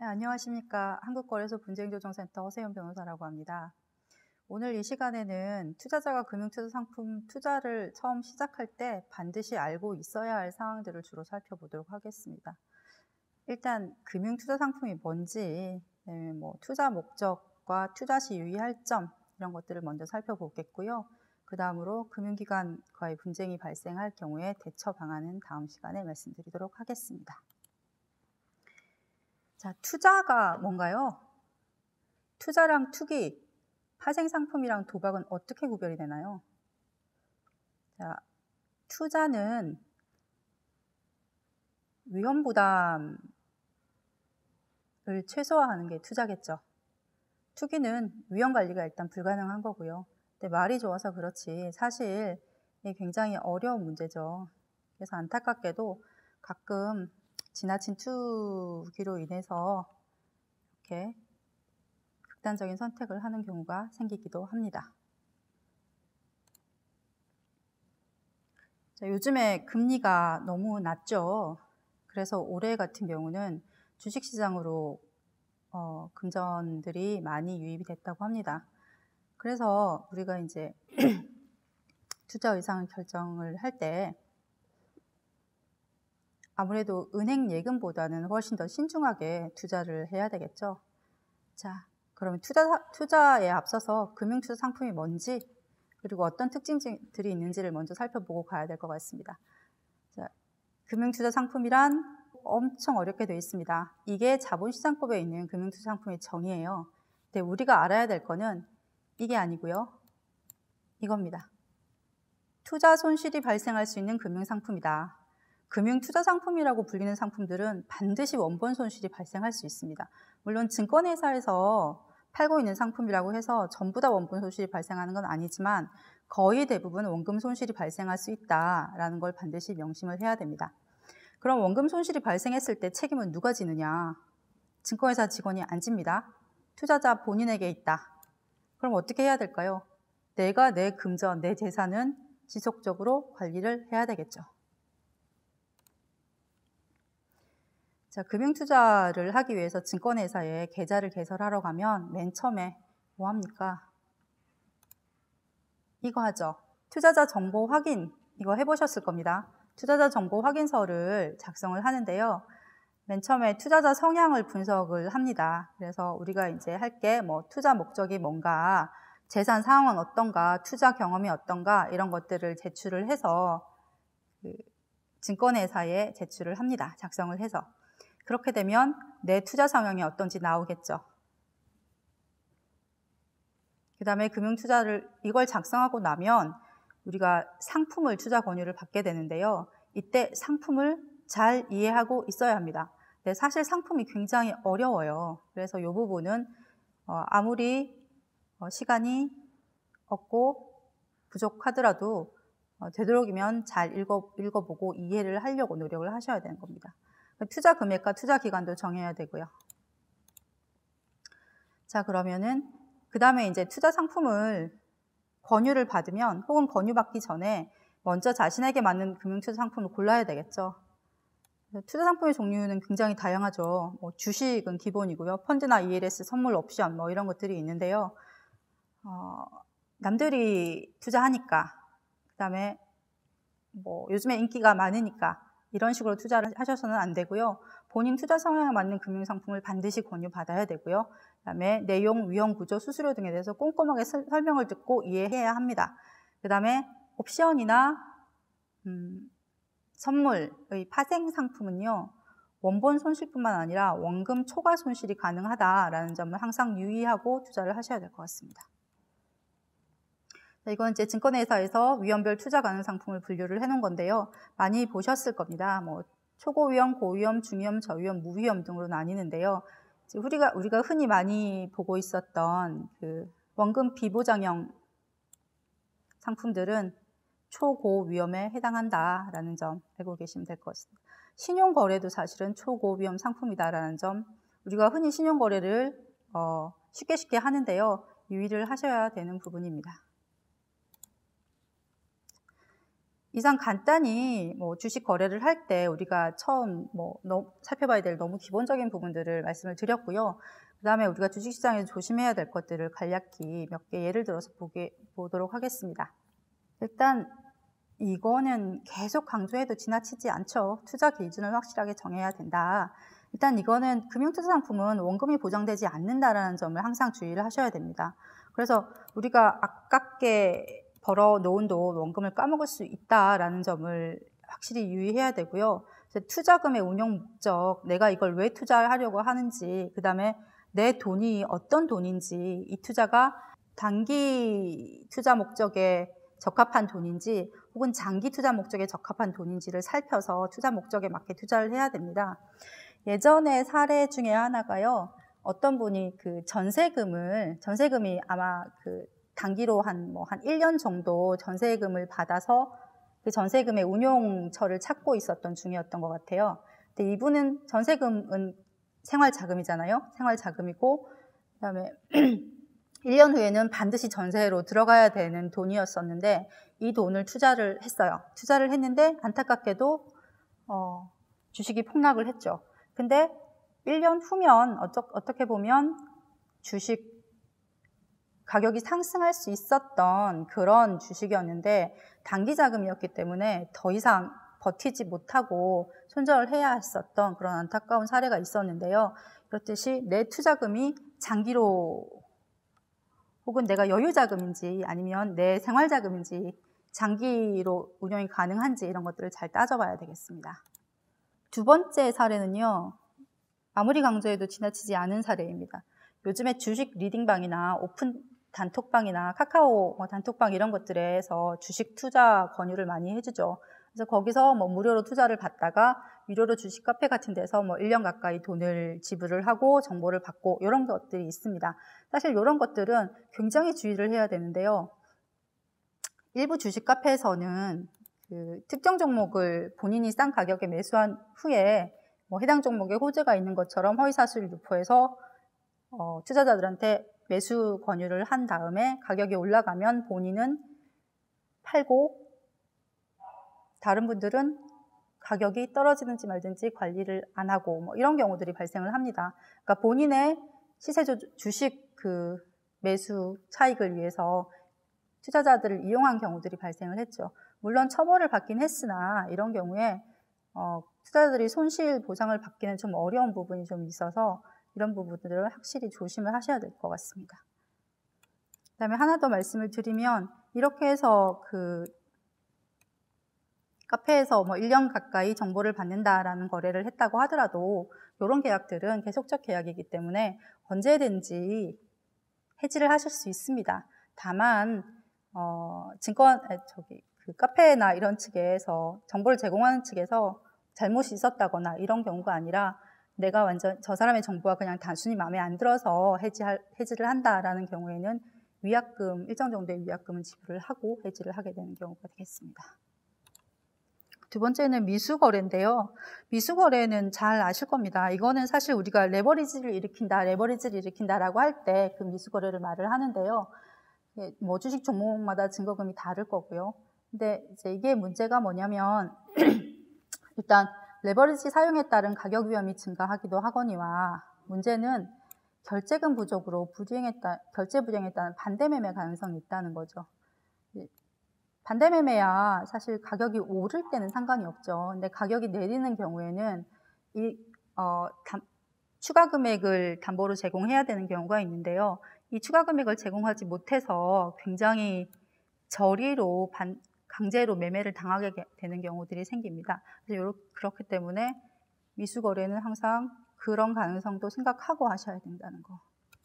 네, 안녕하십니까. 한국거래소 분쟁조정센터 허세연 변호사라고 합니다. 오늘 이 시간에는 투자자가 금융투자 상품 투자를 처음 시작할 때 반드시 알고 있어야 할 사항들을 주로 살펴보도록 하겠습니다. 일단 금융투자 상품이 뭔지, 투자 목적과 투자 시 유의할 점 이런 것들을 먼저 살펴보겠고요. 그 다음으로 금융기관과의 분쟁이 발생할 경우에 대처 방안은 다음 시간에 말씀드리도록 하겠습니다. 자, 투자가 뭔가요? 투자랑 투기, 파생상품이랑 도박은 어떻게 구별이 되나요? 자, 투자는 위험부담을 최소화하는 게 투자겠죠. 투기는 위험관리가 일단 불가능한 거고요. 근데 말이 좋아서 그렇지 사실 이게 굉장히 어려운 문제죠. 그래서 안타깝게도 가끔 지나친 투기로 인해서 이렇게 극단적인 선택을 하는 경우가 생기기도 합니다. 자, 요즘에 금리가 너무 낮죠. 그래서 올해 같은 경우는 주식시장으로 금전들이 많이 유입이 됐다고 합니다. 그래서 우리가 이제 투자 의상 결정을 할 때 아무래도 은행 예금보다는 훨씬 더 신중하게 투자를 해야 되겠죠. 자, 그러면 투자에 앞서서 금융투자 상품이 뭔지 그리고 어떤 특징들이 있는지를 먼저 살펴보고 가야 될 것 같습니다. 자, 금융투자 상품이란 엄청 어렵게 되어 있습니다. 이게 자본시장법에 있는 금융투자 상품의 정의예요. 근데 우리가 알아야 될 거는 이게 아니고요. 이겁니다. 투자 손실이 발생할 수 있는 금융상품이다. 금융투자상품이라고 불리는 상품들은 반드시 원본 손실이 발생할 수 있습니다. 물론 증권회사에서 팔고 있는 상품이라고 해서 전부 다 원본 손실이 발생하는 건 아니지만 거의 대부분 원금 손실이 발생할 수 있다라는 걸 반드시 명심을 해야 됩니다. 그럼 원금 손실이 발생했을 때 책임은 누가 지느냐? 증권회사 직원이 안 집니다. 투자자 본인에게 있다. 그럼 어떻게 해야 될까요? 내가 내 금전, 내 재산은 지속적으로 관리를 해야 되겠죠. 자, 금융투자를 하기 위해서 증권회사에 계좌를 개설하러 가면 맨 처음에 뭐 합니까? 이거 하죠. 투자자 정보 확인, 이거 해보셨을 겁니다. 투자자 정보 확인서를 작성을 하는데요. 맨 처음에 투자자 성향을 분석을 합니다. 그래서 우리가 이제 할 게 투자 목적이 뭔가, 재산 상황은 어떤가, 투자 경험이 어떤가 이런 것들을 제출을 해서 증권회사에 제출을 합니다. 작성을 해서. 그렇게 되면 내 투자 성향이 어떤지 나오겠죠. 그 다음에 금융투자를 이걸 작성하고 나면 우리가 상품을 투자 권유를 받게 되는데요. 이때 상품을 잘 이해하고 있어야 합니다. 근데 사실 상품이 굉장히 어려워요. 그래서 이 부분은 아무리 시간이 없고 부족하더라도 되도록이면 잘 읽어보고 이해를 하려고 노력을 하셔야 되는 겁니다. 투자 금액과 투자 기간도 정해야 되고요. 자, 그러면은 그 다음에 이제 투자 상품을 권유를 받으면 혹은 권유받기 전에 먼저 자신에게 맞는 금융투자 상품을 골라야 되겠죠. 투자 상품의 종류는 굉장히 다양하죠. 주식은 기본이고요. 펀드나 ELS, 선물 옵션 이런 것들이 있는데요. 남들이 투자하니까, 그 다음에 요즘에 인기가 많으니까 이런 식으로 투자를 하셔서는 안 되고요. 본인 투자 성향에 맞는 금융상품을 반드시 권유받아야 되고요. 그 다음에 내용, 위험 구조, 수수료 등에 대해서 꼼꼼하게 설명을 듣고 이해해야 합니다. 그 다음에 옵션이나 선물의 파생 상품은요. 원본 손실뿐만 아니라 원금 초과 손실이 가능하다라는 점을 항상 유의하고 투자를 하셔야 될 것 같습니다. 이건 이제 증권회사에서 위험별 투자 가능 상품을 분류를 해놓은 건데요. 많이 보셨을 겁니다. 초고위험, 고위험, 중위험, 저위험, 무위험 등으로 나뉘는데요. 우리가 흔히 많이 보고 있었던 그 원금 비보장형 상품들은 초고위험에 해당한다라는 점 알고 계시면 될 것 같습니다. 신용거래도 사실은 초고위험 상품이다라는 점, 우리가 흔히 신용거래를 쉽게 하는데요. 유의를 하셔야 되는 부분입니다. 이상 간단히 뭐 주식 거래를 할 때 우리가 처음 살펴봐야 될 너무 기본적인 부분들을 말씀을 드렸고요. 그 다음에 우리가 주식시장에서 조심해야 될 것들을 간략히 몇 개 예를 들어서 보도록 하겠습니다. 일단 이거는 계속 강조해도 지나치지 않죠. 투자 기준을 확실하게 정해야 된다. 일단 이거는 금융투자 상품은 원금이 보장되지 않는다라는 점을 항상 주의를 하셔야 됩니다. 그래서 우리가 아깝게 벌어 놓은 돈 원금을 까먹을 수 있다라는 점을 확실히 유의해야 되고요. 투자금의 운용 목적, 내가 이걸 왜 투자하려고 하는지, 그 다음에 내 돈이 어떤 돈인지, 이 투자가 단기 투자 목적에 적합한 돈인지 혹은 장기 투자 목적에 적합한 돈인지를 살펴서 투자 목적에 맞게 투자를 해야 됩니다. 예전에 사례 중에 하나가요. 어떤 분이 그 전세금이 아마 그 단기로 한 1년 정도 전세금을 받아서 그 전세금의 운용처를 찾고 있었던 중이었던 것 같아요. 근데 이분은 전세금은 생활자금이잖아요. 생활자금이고, 그 다음에 1년 후에는 반드시 전세로 들어가야 되는 돈이었었는데 이 돈을 투자를 했어요. 투자를 했는데 안타깝게도 주식이 폭락을 했죠. 근데 1년 후면 어떻게 보면 주식 가격이 상승할 수 있었던 그런 주식이었는데 단기 자금이었기 때문에 더 이상 버티지 못하고 손절을 해야 했었던 그런 안타까운 사례가 있었는데요. 그렇듯이 내 투자금이 장기로 혹은 내가 여유자금인지 아니면 내 생활자금인지 장기로 운영이 가능한지 이런 것들을 잘 따져봐야 되겠습니다. 두 번째 사례는요. 아무리 강조해도 지나치지 않은 사례입니다. 요즘에 주식 리딩방이나 오픈 단톡방이나 카카오 단톡방 이런 것들에서 주식 투자 권유를 많이 해주죠. 그래서 거기서 무료로 투자를 받다가 유료로 주식 카페 같은 데서 1년 가까이 돈을 지불을 하고 정보를 받고 이런 것들이 있습니다. 사실 이런 것들은 굉장히 주의를 해야 되는데요. 일부 주식 카페에서는 그 특정 종목을 본인이 싼 가격에 매수한 후에 해당 종목에 호재가 있는 것처럼 허위사실을 유포해서 투자자들한테 매수 권유를 한 다음에 가격이 올라가면 본인은 팔고 다른 분들은 가격이 떨어지는지 말든지 관리를 안 하고 이런 경우들이 발생을 합니다. 그러니까 본인의 주식 그 매수 차익을 위해서 투자자들을 이용한 경우들이 발생을 했죠. 물론 처벌을 받긴 했으나 이런 경우에 투자자들이 손실 보상을 받기는 좀 어려운 부분이 좀 있어서 이런 부분들을 확실히 조심을 하셔야 될 것 같습니다. 그 다음에 하나 더 말씀을 드리면 이렇게 해서 그 카페에서 1년 가까이 정보를 받는다라는 거래를 했다고 하더라도 이런 계약들은 계속적 계약이기 때문에 언제든지 해지를 하실 수 있습니다. 다만 그 카페나 이런 측에서 정보를 제공하는 측에서 잘못이 있었다거나 이런 경우가 아니라 내가 완전 저 사람의 정보가 그냥 단순히 마음에 안 들어서 해지를 한다라는 경우에는 위약금, 일정 정도의 위약금은 지불을 하고 해지를 하게 되는 경우가 되겠습니다. 두 번째는 미수거래인데요. 미수거래는 잘 아실 겁니다. 이거는 사실 우리가 레버리지를 일으킨다라고 할 때 그 미수거래를 말을 하는데요. 주식 종목마다 증거금이 다를 거고요. 근데 이게 문제가 뭐냐면 일단 레버리지 사용에 따른 가격 위험이 증가하기도 하거니와 문제는 결제금 부족으로 결제 불이행에 따른 반대 매매 가능성이 있다는 거죠. 반대 매매야 사실 가격이 오를 때는 상관이 없죠. 근데 가격이 내리는 경우에는 추가 금액을 담보로 제공해야 되는 경우가 있는데요. 이 추가 금액을 제공하지 못해서 굉장히 저리로 강제로 매매를 당하게 되는 경우들이 생깁니다. 그래서 그렇기 때문에 미수거래는 항상 그런 가능성도 생각하고 하셔야 된다는 거.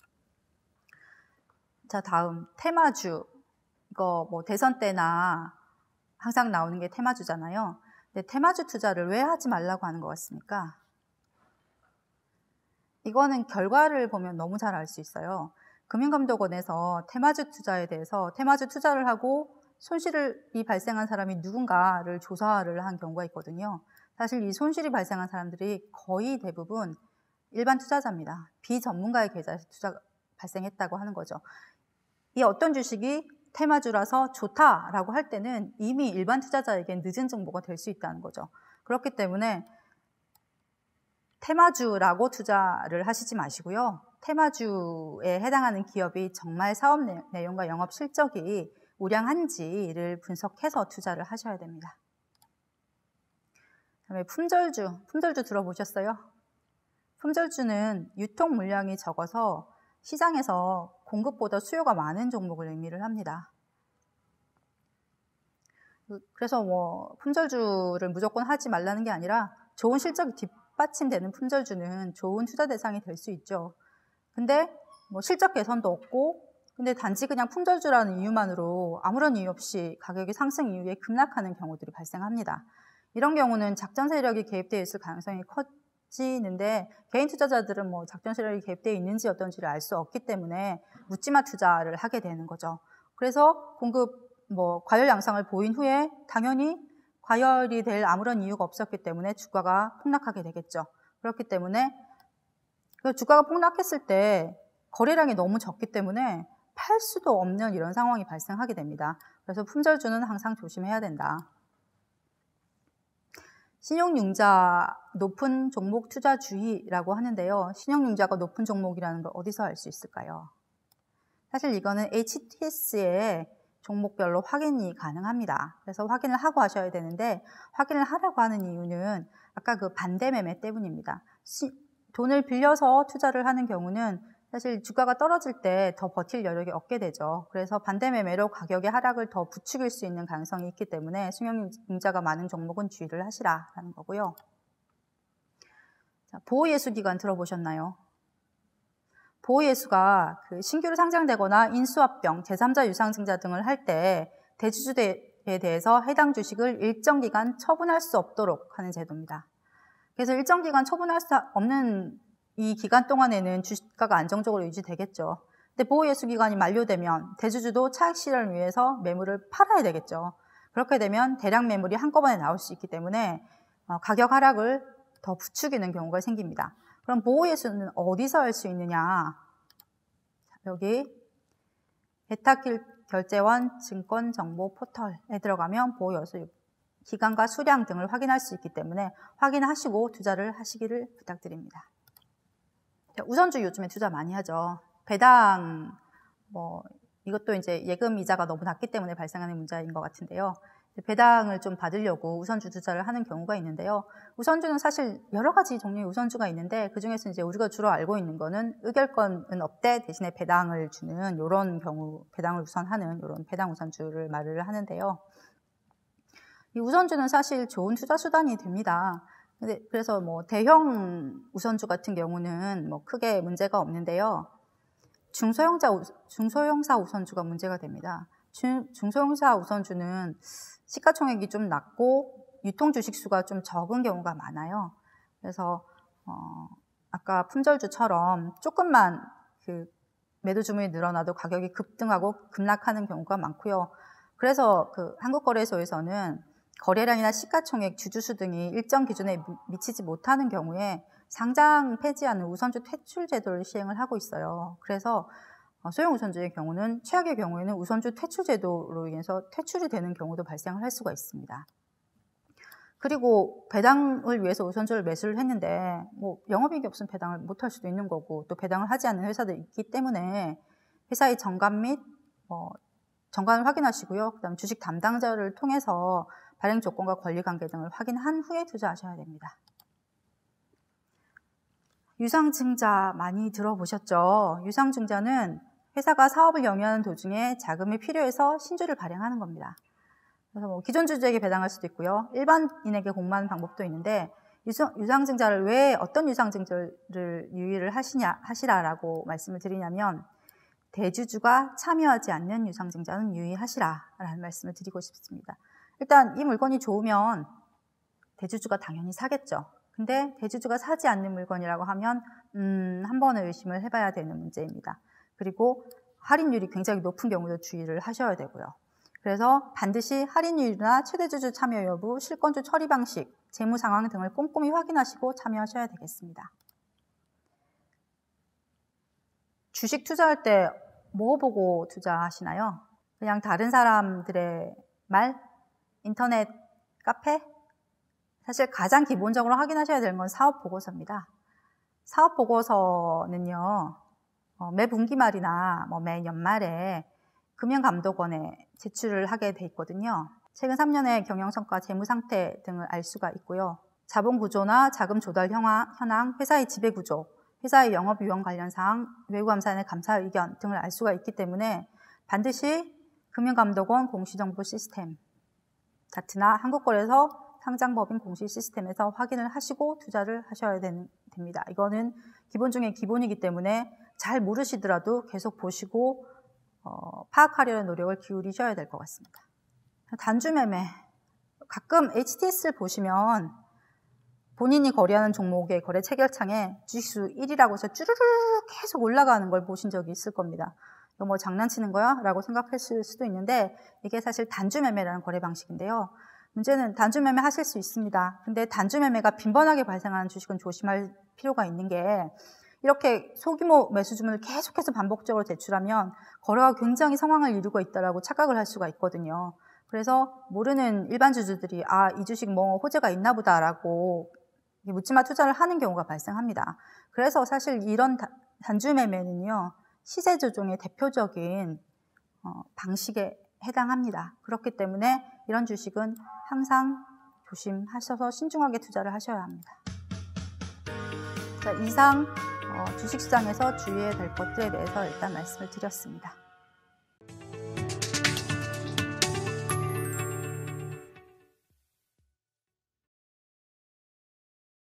자, 다음 테마주. 이거 대선 때나 항상 나오는 게 테마주잖아요. 근데 테마주 투자를 왜 하지 말라고 하는 것 같습니까? 이거는 결과를 보면 너무 잘 알 수 있어요. 금융감독원에서 테마주 투자에 대해서 테마주 투자를 하고 손실이 발생한 사람이 누군가를 조사를 한 경우가 있거든요. 사실 이 손실이 발생한 사람들이 거의 대부분 일반 투자자입니다. 비전문가의 계좌에서 투자가 발생했다고 하는 거죠. 이 어떤 주식이 테마주라서 좋다라고 할 때는 이미 일반 투자자에겐 늦은 정보가 될 수 있다는 거죠. 그렇기 때문에 테마주라고 투자를 하시지 마시고요. 테마주에 해당하는 기업이 정말 사업 내용과 영업 실적이 우량한지를 분석해서 투자를 하셔야 됩니다. 그다음에 품절주 들어보셨어요? 품절주는 유통 물량이 적어서 시장에서 공급보다 수요가 많은 종목을 의미를 합니다. 그래서 품절주를 무조건 하지 말라는 게 아니라 좋은 실적이 뒷받침되는 품절주는 좋은 투자 대상이 될 수 있죠. 근데 실적 개선도 없고 근데 단지 그냥 품절주라는 이유만으로 아무런 이유 없이 가격이 상승 이후에 급락하는 경우들이 발생합니다. 이런 경우는 작전 세력이 개입되어 있을 가능성이 커지는데 개인 투자자들은 작전 세력이 개입되어 있는지 어떤지를 알 수 없기 때문에 묻지마 투자를 하게 되는 거죠. 그래서 공급 과열 양상을 보인 후에 당연히 과열이 될 아무런 이유가 없었기 때문에 주가가 폭락하게 되겠죠. 그렇기 때문에 주가가 폭락했을 때 거래량이 너무 적기 때문에 팔 수도 없는 이런 상황이 발생하게 됩니다. 그래서 품절주는 항상 조심해야 된다. 신용융자 높은 종목 투자 주의라고 하는데요. 신용융자가 높은 종목이라는 걸 어디서 알 수 있을까요? 사실 이거는 HTS의 종목별로 확인이 가능합니다. 그래서 확인을 하고 하셔야 되는데 확인을 하라고 하는 이유는 아까 그 반대 매매 때문입니다. 돈을 빌려서 투자를 하는 경우는 사실 주가가 떨어질 때 더 버틸 여력이 없게 되죠. 그래서 반대 매매로 가격의 하락을 더 부추길 수 있는 가능성이 있기 때문에 신용융자가 많은 종목은 주의를 하시라라는 거고요. 자, 보호예수기관 들어보셨나요? 보호예수가 신규로 상장되거나 인수합병, 제3자 유상증자 등을 할 때 대주주에 대해서 해당 주식을 일정 기간 처분할 수 없도록 하는 제도입니다. 그래서 일정 기간 처분할 수 없는 이 기간 동안에는 주식가가 안정적으로 유지되겠죠. 근데 보호예수 기간이 만료되면 대주주도 차익 실현을 위해서 매물을 팔아야 되겠죠. 그렇게 되면 대량 매물이 한꺼번에 나올 수 있기 때문에 가격 하락을 더 부추기는 경우가 생깁니다. 그럼 보호예수는 어디서 할 수 있느냐? 여기 예탁결제원 증권정보 포털에 들어가면 보호예수 기간과 수량 등을 확인할 수 있기 때문에 확인하시고 투자를 하시기를 부탁드립니다. 우선주 요즘에 투자 많이 하죠. 배당, 이것도 이제 예금 이자가 너무 낮기 때문에 발생하는 문제인 것 같은데요. 배당을 좀 받으려고 우선주 투자를 하는 경우가 있는데요. 우선주는 사실 여러 가지 종류의 우선주가 있는데 그 중에서 이제 우리가 주로 알고 있는 거는 의결권은 없대 대신에 배당을 주는 이런 경우, 배당을 우선하는 이런 배당 우선주를 말을 하는데요. 이 우선주는 사실 좋은 투자 수단이 됩니다. 그래서 대형 우선주 같은 경우는 크게 문제가 없는데요. 중소형사 우선주가 문제가 됩니다. 중소형사 우선주는 시가총액이 좀 낮고 유통 주식수가 좀 적은 경우가 많아요. 그래서 아까 품절주처럼 조금만 매도 주문이 늘어나도 가격이 급등하고 급락하는 경우가 많고요. 그래서 한국거래소에서는 거래량이나 시가총액, 주주수 등이 일정 기준에 미치지 못하는 경우에 상장 폐지하는 우선주 퇴출 제도를 시행을 하고 있어요. 그래서 소형 우선주의 경우는 최악의 경우에는 우선주 퇴출 제도로 인해서 퇴출이 되는 경우도 발생을 할 수가 있습니다. 그리고 배당을 위해서 우선주를 매수를 했는데 영업이익이 없으면 배당을 못할 수도 있는 거고 또 배당을 하지 않는 회사도 있기 때문에 회사의 정관 및 정관을 확인하시고요. 그다음 주식 담당자를 통해서 발행 조건과 권리관계 등을 확인한 후에 투자하셔야 됩니다. 유상증자 많이 들어보셨죠? 유상증자는 회사가 사업을 영위하는 도중에 자금이 필요해서 신주를 발행하는 겁니다. 그래서 기존 주주에게 배당할 수도 있고요. 일반인에게 공모하는 방법도 있는데 유상증자를 왜 어떤 유상증자를 유의를 하시라라고 말씀을 드리냐면 대주주가 참여하지 않는 유상증자는 유의하시라라는 말씀을 드리고 싶습니다. 일단 이 물건이 좋으면 대주주가 당연히 사겠죠. 근데 대주주가 사지 않는 물건이라고 하면 한 번은 의심을 해봐야 되는 문제입니다. 그리고 할인율이 굉장히 높은 경우도 주의를 하셔야 되고요. 그래서 반드시 할인율이나 최대주주 참여 여부, 실권주 처리 방식, 재무 상황 등을 꼼꼼히 확인하시고 참여하셔야 되겠습니다. 주식 투자할 때 뭐 보고 투자하시나요? 그냥 다른 사람들의 말, 인터넷 카페? 사실 가장 기본적으로 확인하셔야 되는 건 사업 보고서입니다. 사업 보고서는요, 매 분기 말이나 매 연말에 금융감독원에 제출을 하게 돼 있거든요. 최근 3년의 경영성과 재무상태 등을 알 수가 있고요. 자본구조나 자금 조달 현황, 회사의 지배구조, 회사의 영업위원 관련 사항, 외부감사인의 감사 의견 등을 알 수가 있기 때문에 반드시 금융감독원 공시정보 시스템, 다트나 한국거래소 상장법인 공시 시스템에서 확인을 하시고 투자를 하셔야 됩니다. 이거는 기본 중에 기본이기 때문에 잘 모르시더라도 계속 보시고 파악하려는 노력을 기울이셔야 될 것 같습니다. 단주매매, 가끔 HTS를 보시면 본인이 거래하는 종목의 거래 체결창에 주식수 1이라고 해서 쭈르르 계속 올라가는 걸 보신 적이 있을 겁니다. 이거 뭐 장난치는 거야? 라고 생각하실 수도 있는데 이게 사실 단주매매라는 거래 방식인데요. 문제는 단주매매 하실 수 있습니다. 근데 단주매매가 빈번하게 발생하는 주식은 조심할 필요가 있는 게 이렇게 소규모 매수 주문을 계속해서 반복적으로 제출하면 거래가 굉장히 상황을 이루고 있다라고 착각을 할 수가 있거든요. 그래서 모르는 일반 주주들이 이 주식 뭐 호재가 있나 보다라고 묻지마 투자를 하는 경우가 발생합니다. 그래서 사실 이런 단주매매는요, 시세 조종의 대표적인 방식에 해당합니다. 그렇기 때문에 이런 주식은 항상 조심하셔서 신중하게 투자를 하셔야 합니다. 자, 이상 주식시장에서 주의해야 될 것들에 대해서 일단 말씀을 드렸습니다.